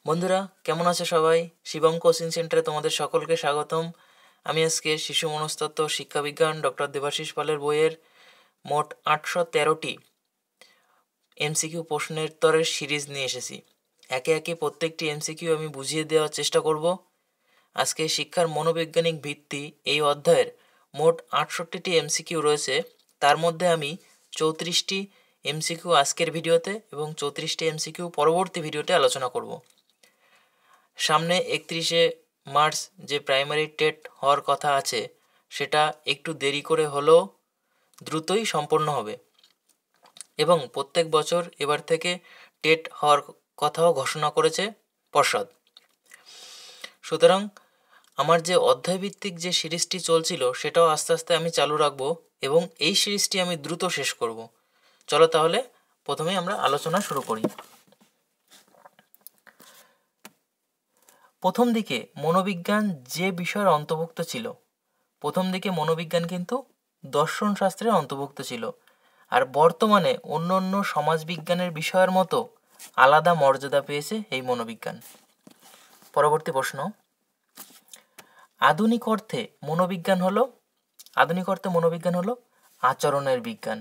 বন্ধুরা কেমন আছে সবাই? শিবম কোচিং সেন্টারে তোমাদের সকলকে স্বাগতম। আমি আজকে শিশু মনস্তত্ত্ব শিক্ষাবিজ্ঞান ডক্টর দেবাশিস পালের বইয়ের মোট 813টি এমসিকিউ প্রশ্নের উত্তরের সিরিজ নিয়ে এসেছি। একে একে প্রত্যেকটি এমসিকিউ আমি বুঝিয়ে দেওয়ার চেষ্টা করব। আজকে শিক্ষার মনোবৈজ্ঞানিক ভিত্তি এই অধ্যায়ের মোট 68টি এমসিকিউ রয়েছে। তার মধ্যে আমি 34টি এমসিকিউ আজকের ভিডিওতে এবং 34টি এমসিকিউ পরবর্তী ভিডিওতে আলোচনা করব। সামনে 31শে মার্চ যে প্রাইমারি টেট হওয়ার কথা আছে সেটা একটু দেরি করে হলেও দ্রুতই সম্পন্ন হবে এবং প্রত্যেক বছর এবার থেকে টেট হওয়ার কথাও ঘোষণা করেছে পর্ষদ। সুতরাং আমার যে অধ্যায়ভিত্তিক যে সিরিজটি চলছিল সেটাও আস্তে আস্তে আমি চালু রাখবো এবং এই সিরিজটি আমি দ্রুত শেষ করব। চলো তাহলে প্রথমেই আমরা আলোচনা শুরু করি। প্রথম দিকে মনোবিজ্ঞান যে বিষয়ের অন্তর্ভুক্ত ছিল, প্রথম দিকে মনোবিজ্ঞান কিন্তু দর্শন শাস্ত্রের অন্তর্ভুক্ত ছিল, আর বর্তমানে অন্য অন্য সমাজবিজ্ঞানের বিষয়ের মতো আলাদা মর্যাদা পেয়েছে এই মনোবিজ্ঞান। পরবর্তী প্রশ্ন, আধুনিক অর্থে মনোবিজ্ঞান হলো আচরণের বিজ্ঞান।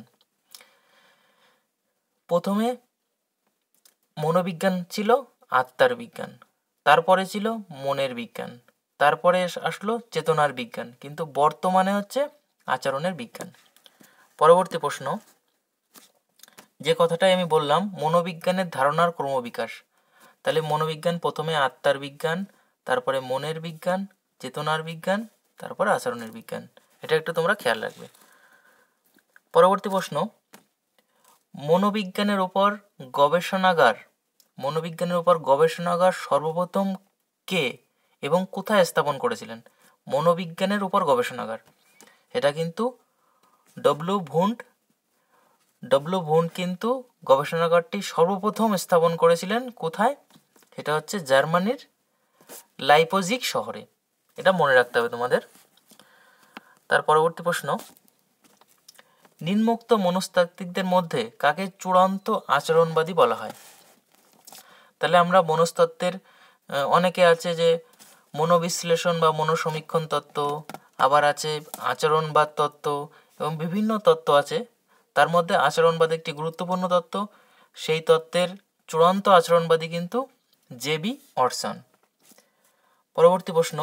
প্রথমে মনোবিজ্ঞান ছিল আত্মার বিজ্ঞান, তারপরে ছিল মনের বিজ্ঞান, তারপরে আসলো চেতনার বিজ্ঞান, কিন্তু বর্তমানে হচ্ছে আচরণের বিজ্ঞান। পরবর্তী প্রশ্ন, যে কথাটাই আমি বললাম মনোবিজ্ঞানের ধারণার ক্রমবিকাশ, তাহলে মনোবিজ্ঞান প্রথমে আত্মার বিজ্ঞান, তারপরে মনের বিজ্ঞান, চেতনার বিজ্ঞান, তারপরে আচরণের বিজ্ঞান। এটা একটু তোমরা খেয়াল রাখবে। পরবর্তী প্রশ্ন, মনোবিজ্ঞানের উপর গবেষণাগার সর্বপ্রথম কে এবং কোথায় স্থাপন করেছিলেন? মনোবিজ্ঞানের উপর গবেষণাগার, এটা কিন্তু ডব্লিউ ভুন্ড কিন্তু গবেষণাগারটি সর্বপ্রথম স্থাপন করেছিলেন কোথায়? এটা হচ্ছে জার্মানির লাইপজিগ শহরে। এটা মনে রাখতে হবে তোমাদের। তার পরবর্তী প্রশ্ন, নিম্নোক্ত মনস্তাত্ত্বিকদের মধ্যে কাকে চূড়ান্ত আচরণবাদী বলা হয়? তাহলে আমরা মনস্তত্ত্বের অনেকে আছে যে মনোবিশ্লেষণ বা মনোসমীক্ষণ তত্ত্ব, আবার আছে আচরণবাদ তত্ত্ব এবং বিভিন্ন তত্ত্ব আছে। তার মধ্যে আচরণবাদ একটি গুরুত্বপূর্ণ তত্ত্ব। সেই তত্ত্বের চূড়ান্ত আচরণবাদী কিন্তু জে.বি. অর্সন। পরবর্তী প্রশ্ন,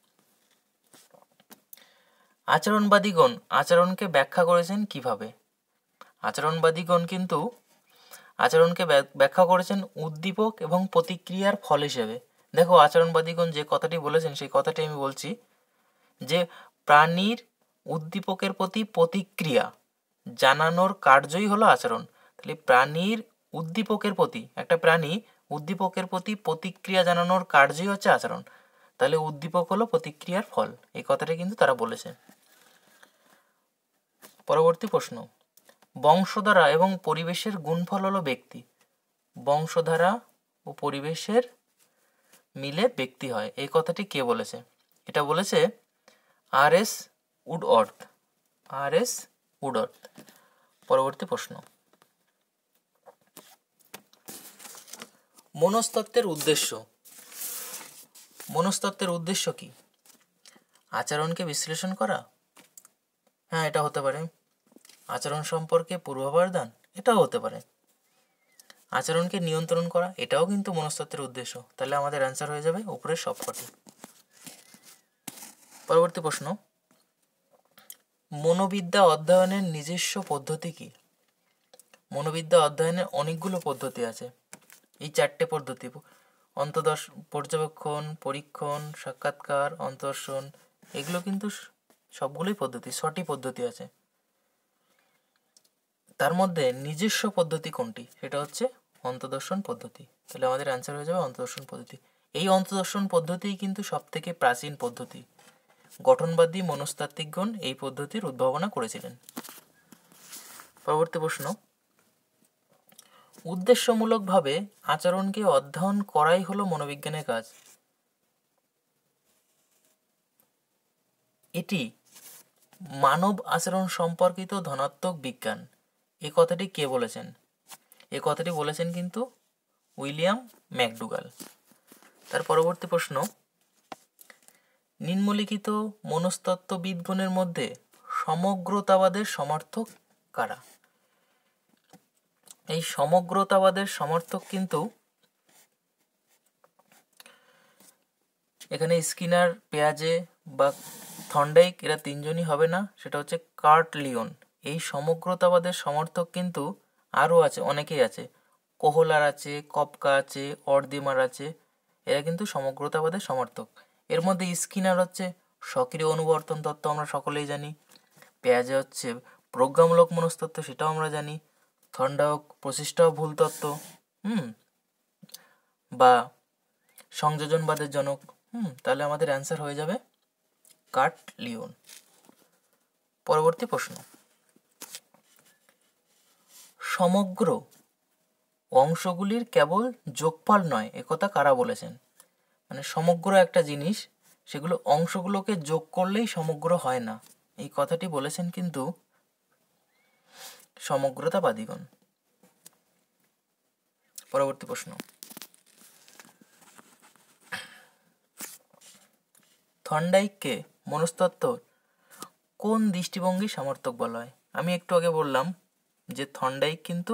আচরণবাদীগণ আচরণকে ব্যাখ্যা করেছেন কিভাবে? আচরণবাদীগণ কিন্তু আচরণকে ব্যাখ্যা করেছেন উদ্দীপক এবং প্রতিক্রিয়ার ফল হিসেবে। দেখো, আচরণবাদীগণ যে কথাটি বলেছেন সেই কথাটি আমি বলছি, যে প্রাণীর উদ্দীপকের প্রতি প্রতিক্রিয়া জানানোর কার্যই হলো আচরণ। তাহলে প্রাণীর উদ্দীপকের প্রতি, একটা প্রাণী উদ্দীপকের প্রতি প্রতিক্রিয়া জানানোর কার্যই হচ্ছে আচরণ। তাহলে উদ্দীপক হলো প্রতিক্রিয়ার ফল, এই কথাটা কিন্তু তারা বলেছে। পরবর্তী প্রশ্ন, বংশধারা এবং পরিবেশের গুণফল হলো ব্যক্তি। বংশধারা ও পরিবেশের মিলে ব্যক্তি হয়, এই কথাটি কে বলেছে? এটা বলেছে আর.এস. উডওয়ার্থ। পরবর্তী প্রশ্ন, মনস্তত্ত্বের উদ্দেশ্য কি? আচরণকে বিশ্লেষণ করা? হ্যাঁ, এটা হতে পারে। আচরণ সম্পর্কে পূর্বাভাস দান? এটাও হতে পারে। আচরণকে নিয়ন্ত্রণ করা? এটাও কিন্তু মনস্তত্ত্বের উদ্দেশ্য। তাহলে আমাদের অ্যান্সার হয়ে যাবে উপরের সবকটি। পরবর্তী প্রশ্ন, মনোবিদ্যা অধ্যয়নের নিজস্ব পদ্ধতি কি? মনোবিদ্যা অধ্যয়নের অনেকগুলো পদ্ধতি আছে। এই 4টে পদ্ধতি, পর্যবেক্ষণ, পরীক্ষণ, সাক্ষাৎকার, অন্তর্দর্শন, এগুলো কিন্তু সবগুলোই পদ্ধতি, 6টি পদ্ধতি আছে। তার মধ্যে নিজস্ব পদ্ধতি কোনটি? সেটা হচ্ছে অন্তর্দর্শন পদ্ধতি। তাহলে আমাদের অ্যান্সার হয়ে যাবে অন্তর্দর্শন পদ্ধতি। এই অন্তর্দর্শন পদ্ধতিই কিন্তু সবথেকে প্রাচীন পদ্ধতি। গঠনবাদী মনস্তাত্ত্বিকগণ এই পদ্ধতির উদ্ভাবনা করেছিলেন। পরবর্তী প্রশ্ন, উদ্দেশ্যমূলকভাবে আচরণকে অধ্যয়ন করাই হলো মনোবিজ্ঞানের কাজ। এটি মানব আচরণ সম্পর্কিত ধনাত্মক বিজ্ঞান। এই কথাটি কে বলেছেন? এই কথাটি বলেছেন কিন্তু উইলিয়াম ম্যাকডুগাল। তার পরবর্তী প্রশ্ন, নিম্নলিখিত মনস্তত্ত্ববিদগণের মধ্যে সমগ্রতাবাদের সমর্থক কারা? এই সমগ্রতাবাদের সমর্থক কিন্তু এখানে স্কিনার, পেয়াজে বা থর্নডাইক এরা তিনজনই হবে না, সেটা হচ্ছে কার্ট লিওন। এই সমগ্রতাবাদের সমর্থক কিন্তু আরও আছে, অনেকেই আছে। কোহলার আছে, কপকা আছে, অর্দিমার আছে, এরা কিন্তু সমগ্রতাবাদের সমর্থক। এর মধ্যে স্কিনার হচ্ছে সক্রিয় অনুবর্তন তত্ত্ব, আমরা সকলেই জানি। পেয়াজে হচ্ছে প্রজ্ঞামূলক মনস্তত্ত্ব, সেটাও আমরা জানি। থর্নডাইক প্রচেষ্টা ও ভুল তত্ত্ব, বা সংযোজনবাদের জনক। তাহলে আমাদের অ্যান্সার হয়ে যাবে কার্ট লিওন। পরবর্তী প্রশ্ন, সমগ্র অংশগুলির কেবল যোগফল নয় একথা কারা বলেছেন? মানে সমগ্র একটা জিনিস, সেগুলো অংশগুলোকে যোগ করলেই সমগ্র হয় না, এই কথাটি বলেছেন কিন্তু সমগ্রতাবাদীগণ। পরবর্তী প্রশ্ন, থর্নডাইককে মনস্তত্ত্ব কোন দৃষ্টিভঙ্গি সমর্থক বলা হয়? আমি একটু আগে বললাম যে থর্নডাইক কিন্তু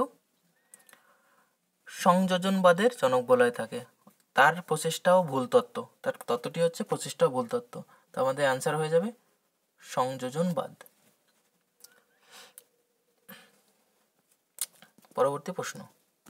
সংযোজনবাদের জনক বলা হয়ে থাকে। তার প্রচেষ্টাও ভুল তত্ত্ব, তার তত্ত্বটি হচ্ছে প্রচেষ্টাও ভুল তত্ত্ব। তো আমাদের অ্যান্সার হয়ে যাবে সংযোজনবাদ। পরবর্তী প্রশ্ন,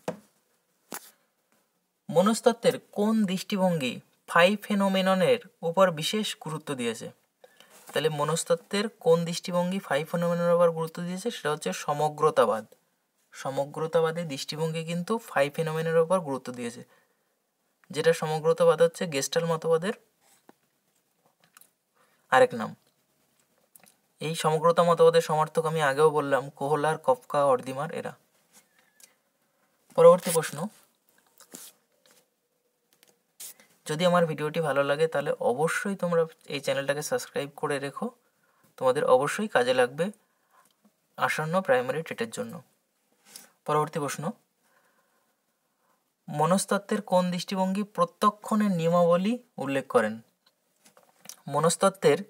মনস্তত্ত্বের কোন দৃষ্টিভঙ্গি ফাইভ ফেনোমেননের উপর বিশেষ গুরুত্ব দিয়েছে? তাহলে মনস্তত্ত্বের কোন দৃষ্টিভঙ্গি ফাইভ ফেনোমেননের উপর গুরুত্ব দিয়েছে? সেটা হচ্ছে সমগ্রতাবাদ। সমগ্রতাবাদের দৃষ্টিভঙ্গি কিন্তু ফাইভ ফেনোমেনের উপর গুরুত্ব দিয়েছে, যেটা সমগ্রতাবাদ হচ্ছে গেস্টাল মতবাদের আরেক নাম। এই সমগ্রতা মতবাদের সমর্থক আমি আগেও বললাম, কোহলার, কপকা, অর্দিমার এরা। পরবর্তী প্রশ্ন, যদি আমার ভিডিওটি ভালো লাগে তাহলে অবশ্যই তোমরা এই চ্যানেলটাকে সাবস্ক্রাইব করে রেখো, তোমাদের অবশ্যই কাজে লাগবে আসন্ন প্রাইমারি টেটের জন্য। পরবর্তী প্রশ্ন, মনস্তত্ত্বের কোন দৃষ্টিভঙ্গি প্রত্যক্ষণের নিয়মাবলী উল্লেখ করেন? মনস্তত্ত্বের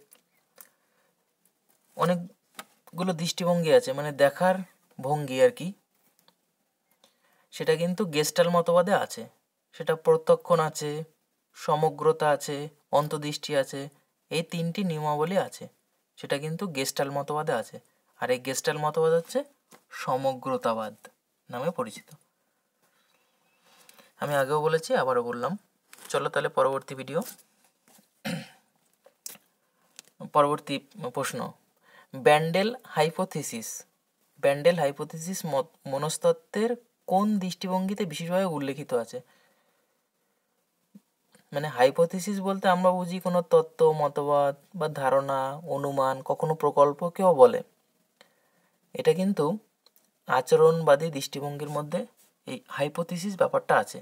অনেকগুলো দৃষ্টিভঙ্গি আছে, মানে দেখার ভঙ্গি আর কি, সেটা কিন্তু গেস্টাল মতবাদে আছে। সেটা প্রত্যক্ষণ আছে, সমগ্রতা আছে, অন্তর্দৃষ্টি আছে, এই তিনটি নিয়মাবলী আছে, সেটা কিন্তু গেস্টাল মতবাদে আছে। আর এই গেস্টাল মতবাদ হচ্ছে সমগ্রতাবাদ নামে পরিচিত। আমি আগেও বলেছি, আবারও বললাম। চলো তাহলে পরবর্তী ভিডিও। পরবর্তী প্রশ্ন, ব্যান্ডেল হাইপোথিসিস মনস্তত্ত্বের কোন দৃষ্টিভঙ্গিতে বিশেষভাবে উল্লেখিত আছে? মানে হাইপোথিসিস বলতে আমরা বুঝি কোনো তত্ত্ব, মতবাদ বা ধারণা, অনুমান, কখনো প্রকল্পকেও বলে। এটা কিন্তু আচরণবাদী দৃষ্টিভঙ্গির মধ্যে এই হাইপোথিসিস ব্যাপারটা আছে।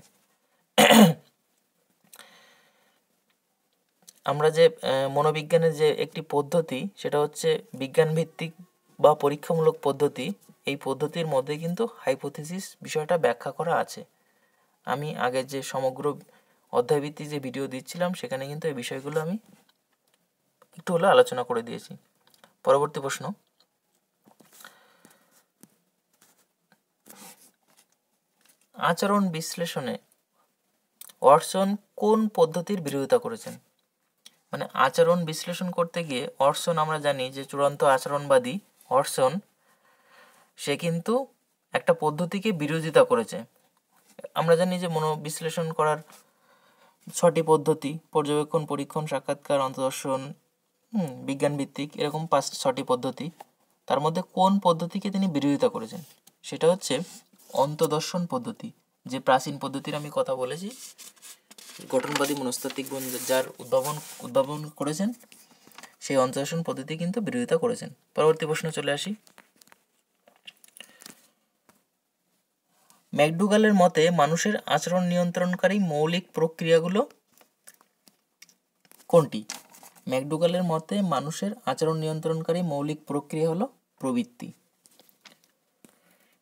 আমরা যে মনোবিজ্ঞানের যে একটি পদ্ধতি, সেটা হচ্ছে বিজ্ঞানভিত্তিক বা পরীক্ষামূলক পদ্ধতি। এই পদ্ধতির মধ্যে কিন্তু হাইপোথিসিস বিষয়টা ব্যাখ্যা করা আছে। আমি আগে যে সমগ্র অধ্যায়ভিত্তিক যে ভিডিও দিচ্ছিলাম, সেখানে কিন্তু এই বিষয়গুলো আমি একটু হলেও আলোচনা করে দিয়েছি। পরবর্তী প্রশ্ন, আচরণ বিশ্লেষণে ওয়াটসন কোন পদ্ধতির বিরোধিতা করেছেন? মানে আচরণ বিশ্লেষণ করতে গিয়ে ওয়াটসন, আমরা জানি যে চূড়ান্ত আচরণবাদী ওয়াটসন, সে কিন্তু একটা পদ্ধতিকে বিরোধিতা করেছে। আমরা জানি যে মনোবিশ্লেষণ করার 6টি পদ্ধতি: পর্যবেক্ষণ, পরীক্ষণ, সাক্ষাৎকার, অন্তর্দর্শন, বিজ্ঞানভিত্তিক, এরকম 6টি পদ্ধতি। তার মধ্যে কোন পদ্ধতিকে তিনি বিরোধিতা করেছেন? সেটা হচ্ছে অন্তর্দর্শন পদ্ধতি, যে প্রাচীন পদ্ধতির আমি কথা বলেছি। গঠনবাদী মনস্তাত্ত্বিকগণ যার উদ্ভাবন করেছেন, সেই অন্তর্দর্শন পদ্ধতি কিন্তু বিরোধিতা করেছেন। পরবর্তী প্রশ্ন চলে আসি। ম্যাকডুগালের মতে মানুষের আচরণ নিয়ন্ত্রণকারী মৌলিক প্রক্রিয়াগুলো কোনটি? ম্যাকডুগালের মতে মানুষের আচরণ নিয়ন্ত্রণকারী মৌলিক প্রক্রিয়া হলো প্রবৃত্তি।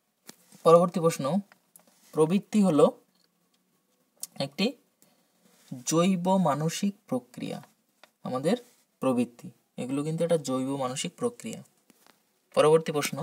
পরবর্তী প্রশ্ন, প্রবৃত্তি হলো একটি জৈব মানসিক প্রক্রিয়া, আমাদের প্রবৃত্তি, এগুলো কিন্তু একটা জৈব মানসিক প্রক্রিয়া। পরবর্তী প্রশ্ন,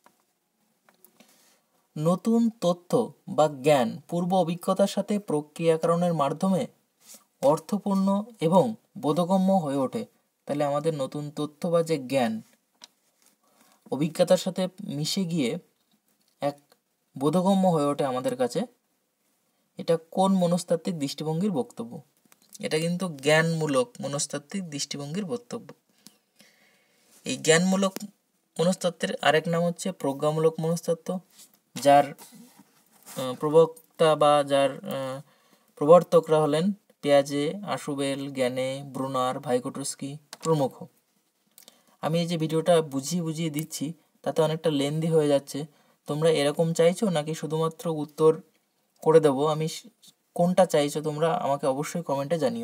নতুন তথ্য বা জ্ঞান পূর্ব অভিজ্ঞতার সাথে প্রক্রিয়াকরণের মাধ্যমে অর্থপূর্ণ এবং বোধগম্য হয়ে ওঠে। তাহলে আমাদের নতুন তথ্য বা যে জ্ঞান অভিজ্ঞতার সাথে মিশে গিয়ে এক বোধগম্য হয়ে ওঠে আমাদের কাছে, এটা কোন মনস্তাত্ত্বিক দৃষ্টিভঙ্গির বক্তব্য? এটা কিন্তু জ্ঞানমূলক মনস্তাত্ত্বিক দৃষ্টিভঙ্গির বক্তব্য। এই জ্ঞানমূলক মনস্তত্ত্বের আরেক নাম হচ্ছে প্রজ্ঞামূলক মনস্তত্ত্ব, যার প্রবক্তা বা যার প্রবর্তকরা হলেন পিয়াজে, আশুবেল, জ্ঞানে, ব্রুনার, ভাইকোটস্কি প্রমুখ। আমি এই যে ভিডিওটা বুঝিয়ে দিচ্ছি তাতে অনেকটা লেন্দি হয়ে যাচ্ছে। তোমরা এরকম চাইছো নাকি শুধুমাত্র উত্তর করে দেবো? আমি কোনটা চাইছো তোমরা আমাকে অবশ্যই কমেন্টে জানিও।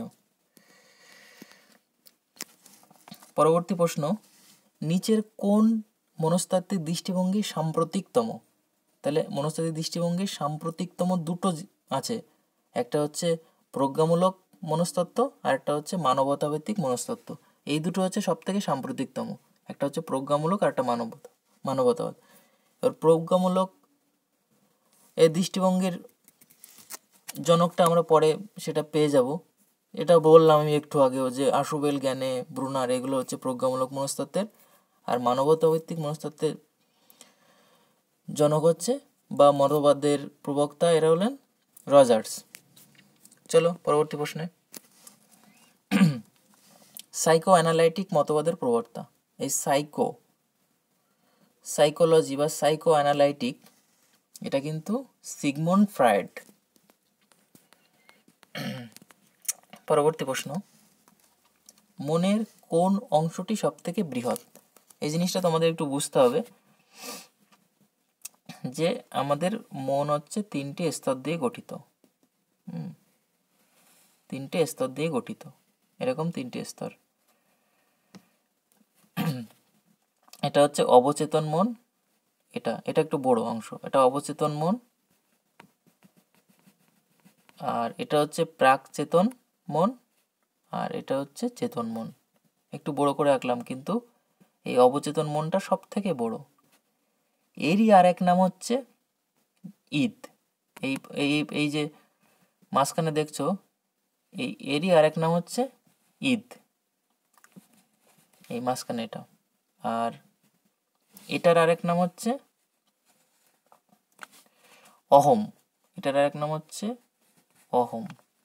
পরবর্তী প্রশ্ন, নিচের কোন মনস্তাত্ত্বিক দৃষ্টিভঙ্গি সাম্প্রতিকতম? তাহলে মনস্তাত্ত্বিক দৃষ্টিভঙ্গির সাম্প্রতিকতম দুটো আছে, একটা হচ্ছে প্রজ্ঞামূলক মনস্তত্ত্ব আর একটা হচ্ছে মানবতাভিত্তিক মনস্তত্ত্ব। এই দুটো হচ্ছে সব থেকে সাম্প্রতিকতম, একটা হচ্ছে প্রজ্ঞামূলক আর একটা মানবতাবাদ। এবার প্রজ্ঞামূলক এই দৃষ্টিভঙ্গির জনকটা আমরা পরে সেটা পেয়ে যাব। এটা বললাম আমি একটু আগেও যে আশুবেল, জ্ঞানে, ব্রুনার এগুলো হচ্ছে প্রজ্ঞামূলক মনস্তত্ত্বের, আর মানবতাভিত্তিক মনস্তত্ত্বের জনক হচ্ছে বা মতবাদের প্রবক্তা এরা হলেন রজার্স। চলো পরবর্তী প্রশ্নে, সাইকো অ্যানালাইটিক মতবাদের প্রবক্তা। এই সাইকোলজি বা সাইকো অ্যানালাইটিক এটা কিন্তু সিগমন্ড ফ্রয়েড। পরবর্তী প্রশ্ন, মনের কোন অংশটি সব থেকে বৃহৎ? এই জিনিসটা তোমাদের একটু বুঝতে হবে যে আমাদের মন হচ্ছে তিনটে স্তর দিয়ে গঠিত। তিনটে স্তর দিয়ে গঠিত, এরকম তিনটে স্তর। এটা হচ্ছে অবচেতন মন, এটা একটু বড় অংশ, এটা অবচেতন মন, আর এটা হচ্ছে প্রাক চেতন মন, আর এটা হচ্ছে চেতন মন। একটু বড় করে আঁকলাম, কিন্তু এই অবচেতন মনটা সব থেকে বড়। এরই আর এক নাম হচ্ছে ঈদ। এই এই এই যে মাঝখানে দেখছো, এরই আর এক নাম হচ্ছে ঈদ, এই মাঝখানে এটা। আর এটার আরেক নাম হচ্ছে অহম, এটার আরেক নাম হচ্ছে অহম।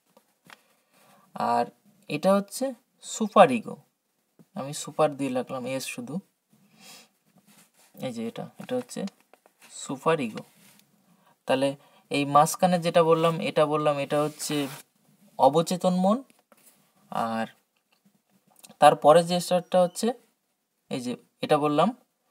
আর এটা হচ্ছে সুপার ইগো, আমি সুপার দিয়ে রাখলাম এস শুধু। এই যে এটা হচ্ছে সুপার ইগো। তাহলে এই মাঝখানে যেটা বললাম এটা হচ্ছে অবচেতন মন, আর তারপরে যে স্তরটা হচ্ছে এই যে এটা বললাম,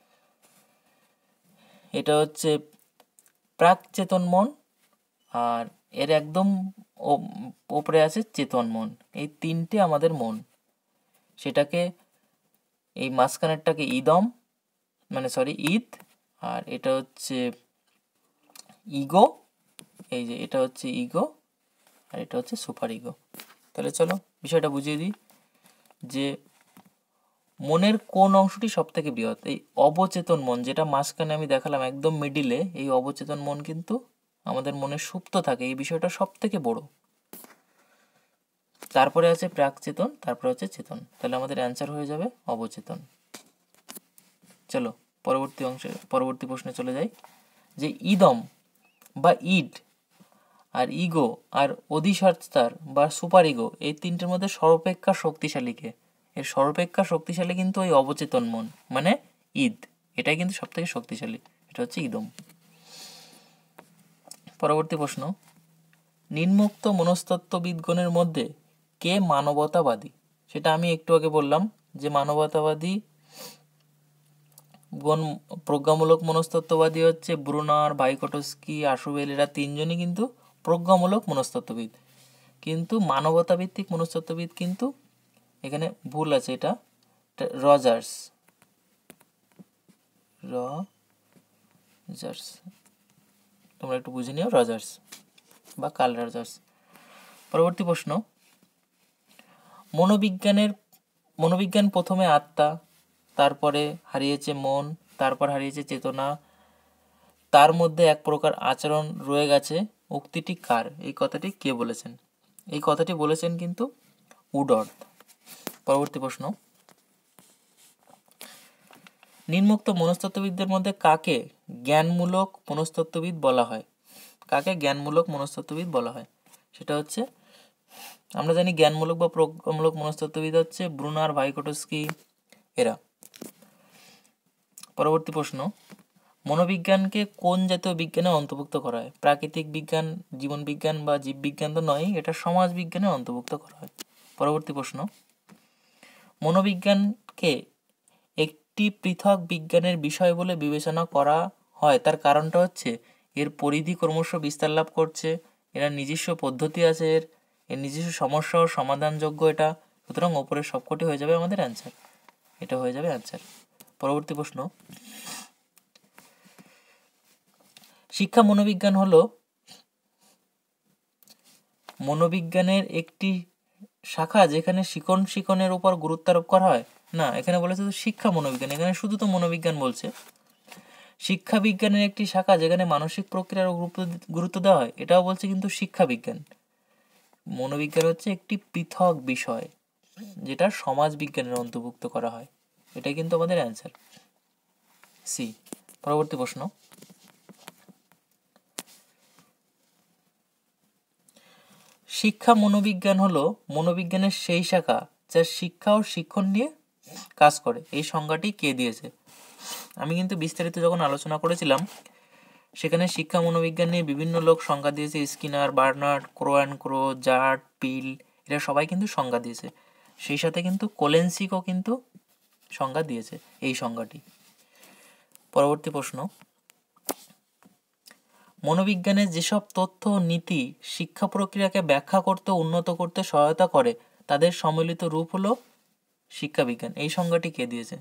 এটা হচ্ছে প্রাক চেতন মন, আর এর একদম ওপরে আছে চেতন মন। এই তিনটে আমাদের মন, সেটাকে এই মাঝখানেরটাকে ঈদম মানে ঈদ, আর এটা হচ্ছে ইগো, এই যে এটা হচ্ছে ইগো, আর এটা হচ্ছে সুপার ইগো। তাহলে চলো বিষয়টা বুঝিয়ে দিই যে মনের কোন অংশটি সব থেকে বৃহৎ। এই অবচেতন মন, যেটা মাঝখানে আমি দেখালাম একদম মিডিলে, এই অবচেতন মন কিন্তু আমাদের মনে সুপ্ত থাকে, এই বিষয়টা সব থেকে বড়। তারপরে আছে প্রাক চেতন, তারপরে হচ্ছে চেতন। তাহলে আমাদের অ্যান্সার হয়ে যাবে অবচেতন। চলো পরবর্তী প্রশ্নে চলে যাই, যে ইদম বা ইড আর ইগো আর অধিসত্তার বা সুপার ইগো, এই তিনটের মধ্যে সর্বাপেক্ষা শক্তিশালী কে? এর সর্বাপেক্ষা শক্তিশালী কিন্তু ওই অবচেতন মন মানে ঈদ, এটাই কিন্তু সব থেকে শক্তিশালী, এটা হচ্ছে ইদম। পরবর্তী প্রশ্ন, নিম্নোক্ত মনস্তত্ত্ববিদগণের মধ্যে কে মানবতাবাদী? সেটা আমি একটু আগে বললাম যে মানবতাবাদী প্রজ্ঞামূলক মনস্তত্ত্ববাদী হচ্ছে ব্রুনার, ভাইকোটস্কি, আশুবেল, এরা তিনজনই কিন্তু প্রজ্ঞামূলক মনস্তত্ত্ববিদ। কিন্তু মানবতাভিত্তিক মনস্তত্ত্ববিদ কিন্তু এখানে ভুল আছে, এটা রজার্স, তোমরা একটু বুঝে নিও, রজার্স বা কার্ল রজার্স। পরবর্তী প্রশ্ন, মনোবিজ্ঞান প্রথমে আত্মা, তারপরে হারিয়েছে মন, তারপর হারিয়েছে চেতনা, তার মধ্যে এক প্রকার আচরণ রয়ে গেছে। উক্তিটি কার? এই কথাটি কে বলেছেন? এই কথাটি বলেছেন কিন্তু উডর্থ। পরবর্তী প্রশ্ন, নিম্নোক্ত মনস্তত্ত্ববিদদের মধ্যে কাকে জ্ঞানমূলক মনস্তত্ত্ববিদ বলা হয়? কাকে জ্ঞানমূলক মনস্তত্ত্ববিদ বলা হয়? সেটা হচ্ছে, আমরা জানি জ্ঞানমূলক বা প্রজ্ঞামূলক মনস্তত্ত্ববিদ হচ্ছে ব্রুনার, ভাইকোটস্কি এরা। পরবর্তী প্রশ্ন, মনোবিজ্ঞানকে কোন জাতীয় বিজ্ঞানে অন্তর্ভুক্ত করা হয়? প্রাকৃতিক বিজ্ঞান, জীবন বিজ্ঞান বা জীববিজ্ঞান তো নয়, এটা সমাজ বিজ্ঞানে অন্তর্ভুক্ত করা হয়। পরবর্তী প্রশ্ন, মনোবিজ্ঞানকে একটি পৃথক বিজ্ঞানের বিষয় বলে বিবেচনা করা হয়, তার কারণটা হচ্ছে এর পরিধি ক্রমশ বিস্তার লাভ করছে, এর নিজস্ব পদ্ধতি আছে, এর নিজস্ব সমস্যা ও সমাধানযোগ্য এটা। সুতরাং ওপরের সবকটি হয়ে যাবে আমাদের অ্যান্সার, এটা হয়ে যাবে অ্যান্সার। পরবর্তী প্রশ্ন, শিক্ষা মনোবিজ্ঞান হলো মনোবিজ্ঞানের একটি শাখা যেখানে শিক্ষণের উপর গুরুত্ব আরোপ করা হয়? না, এখানে বলেছে তো শিক্ষা মনোবিজ্ঞান, এখানে শুধু তো মনোবিজ্ঞান বলছে। শিক্ষা বিজ্ঞানের একটি শাখা যেখানে মানসিক প্রক্রিয়ার গুরুত্ব দেওয়া হয়, এটাও বলছে কিন্তু শিক্ষা বিজ্ঞান। মনোবিজ্ঞান হচ্ছে একটি পৃথক বিষয় যেটা সমাজ বিজ্ঞানের অন্তর্ভুক্ত করা হয়, এটাই কিন্তু আমাদের অ্যান্সার, সি। পরবর্তী প্রশ্ন, শিক্ষা মনোবিজ্ঞান হলো মনোবিজ্ঞানের সেই শাখা যা শিক্ষা ও শিক্ষণ নিয়ে কাজ করে। এই সংজ্ঞাটি কে দিয়েছে? আমি কিন্তু বিস্তারিত যখন আলোচনা করেছিলাম সেখানে শিক্ষা মনোবিজ্ঞান নিয়ে বিভিন্ন লোক সংজ্ঞা দিয়েছে, Skinner, Bernard, Crow and Crow, জার্ট, পিল, এরা সবাই কিন্তু সংজ্ঞা দিয়েছে। সেই সাথে কিন্তু কোলেনসিকও কিন্তু সংজ্ঞা দিয়েছে এই সংজ্ঞাটি। পরবর্তী প্রশ্ন, মনোবিজ্ঞানের যেসব তথ্য ও নীতি শিক্ষা প্রক্রিয়াকে ব্যাখ্যা করতে উন্নত করতে সহায়তা করে তাদের সম্মিলিত রূপ হলো শিক্ষাবিজ্ঞান। এই সংজ্ঞাটি কে দিয়েছে?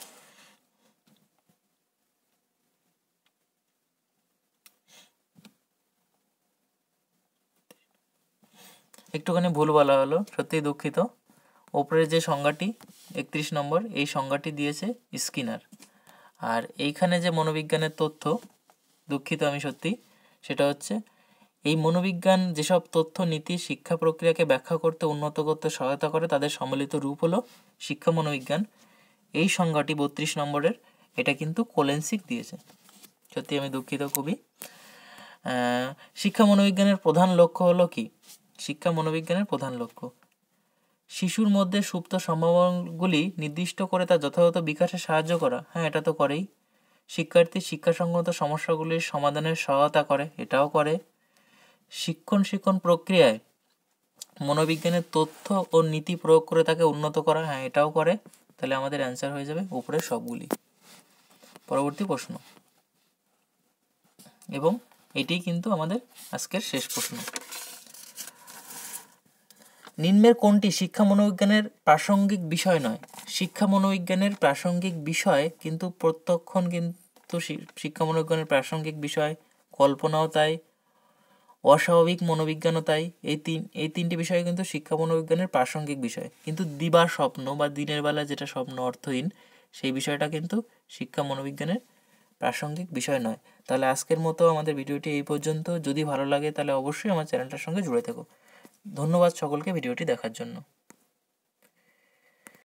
একটুখানি ভুল বলা হলো, সত্যিই দুঃখিত। ওপরের যে সংজ্ঞাটি 31 নম্বর, এই সংজ্ঞাটি দিয়েছে স্কিনার। আর এইখানে যে মনোবিজ্ঞানের তথ্য, দুঃখিত আমি সত্যি, সেটা হচ্ছে এই মনোবিজ্ঞান যেসব তথ্য নীতি শিক্ষা প্রক্রিয়াকে ব্যাখ্যা করতে উন্নত করতে সহায়তা করে তাদের সম্মিলিত রূপ হলো শিক্ষা মনোবিজ্ঞান। এই সংজ্ঞাটি 32 নম্বরের, এটা কিন্তু কোলেনসিক দিয়েছে। সত্যি আমি দুঃখিত খুবই। শিক্ষা মনোবিজ্ঞানের প্রধান লক্ষ্য হলো কি? শিক্ষা মনোবিজ্ঞানের প্রধান লক্ষ্য শিশুর মধ্যে সুপ্ত সম্ভাবনাগুলি নির্দিষ্ট করে তার যথাযথ বিকাশে সাহায্য করা। হ্যাঁ, এটা তো করেই। শিক্ষার্থীর শিক্ষাসঙ্গত সমস্যাগুলির সমাধানের সহায়তা করে, এটাও করে। শিক্ষণ প্রক্রিয়ায় মনোবিজ্ঞানের তথ্য ও নীতি প্রয়োগ করে তাকে উন্নত করা, হ্যাঁ এটাও করে। তাহলে আমাদের অ্যান্সার হয়ে যাবে উপরের সবগুলি। পরবর্তী প্রশ্ন, এবং এটি কিন্তু আমাদের আজকের শেষ প্রশ্ন। নিম্নের কোনটি শিক্ষা মনোবিজ্ঞানের প্রাসঙ্গিক বিষয় নয়? শিক্ষা মনোবিজ্ঞানের প্রাসঙ্গিক বিষয় কিন্তু প্রত্যক্ষণ কিন্তু শিক্ষা মনোবিজ্ঞানের প্রাসঙ্গিক বিষয়, কল্পনাও তাই, অস্বাভাবিক মনোবিজ্ঞানও তাই। এই তিনটি বিষয় কিন্তু শিক্ষা মনোবিজ্ঞানের প্রাসঙ্গিক বিষয়, কিন্তু দিবা স্বপ্ন বা দিনের বেলা যেটা স্বপ্ন অর্থহীন, সেই বিষয়টা কিন্তু শিক্ষা মনোবিজ্ঞানের প্রাসঙ্গিক বিষয় নয়। তাহলে আজকের মতো আমাদের ভিডিওটি এই পর্যন্ত। যদি ভালো লাগে তাহলে অবশ্যই আমার চ্যানেলটার সঙ্গে জুড়ে থেকো। ধন্যবাদ সকলকে ভিডিওটি দেখার জন্য।